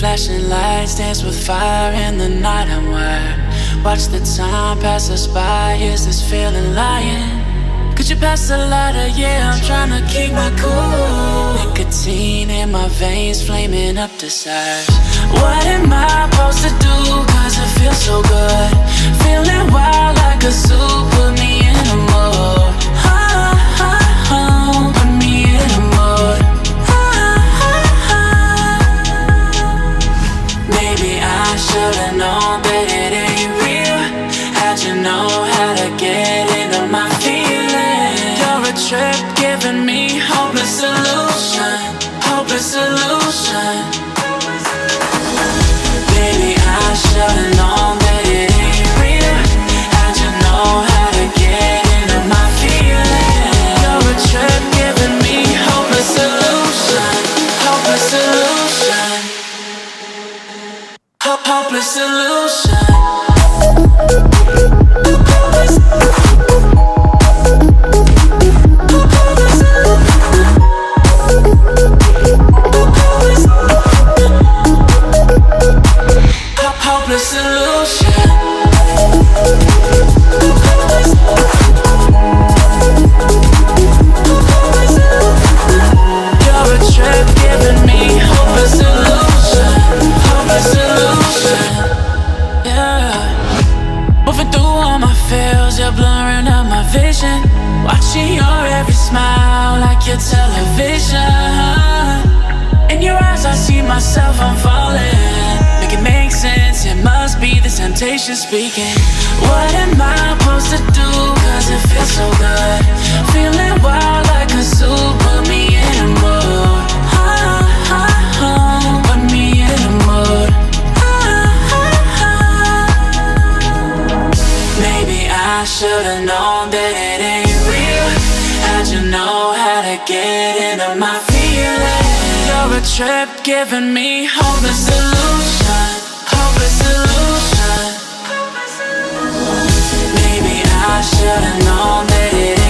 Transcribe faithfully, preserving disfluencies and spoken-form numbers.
Flashing lights dance with fire in the night. I'm wired. Watch the time pass us by. Is this feeling lying? Could you pass the lighter? Yeah, I'm trying to keep my cool. Nicotine in my veins, flaming up desires. What am I supposed to do? Cause it feels so good. Feeling wild like a zoo. Put me in a mood. Oh, oh, oh, put me in a mood. Oh, oh, oh. Maybe I should've known that it ain't real. How'd you know how to get into my feelings? You're a trip giving me hopeless solution. Hopeless solution. Baby, I should've known that it ain't real. How'd you know how to get into my feelings? You're a trip giving me hopeless solution. Hopeless solution. Ho- hopeless solution. Hopeless solution. You're a trip giving me hopeless solution. Hopeless solution. Yeah. Moving through all my feels, you're blurring out my vision. Watching your every smile like your television. In your eyes I see myself, I'm falling. Make it make sense, it must be the temptation speaking. What am I supposed to do? Cause it feels so good. Feeling wild like a zoo. Put me in a mood. Oh, oh, oh. Put me in a mood. Oh, oh, oh. Maybe I should've known that it ain't real. How'd you know how to get into my feelings? You're a trip giving me hopeless solution. Hopeless solution. Maybe I should've known that it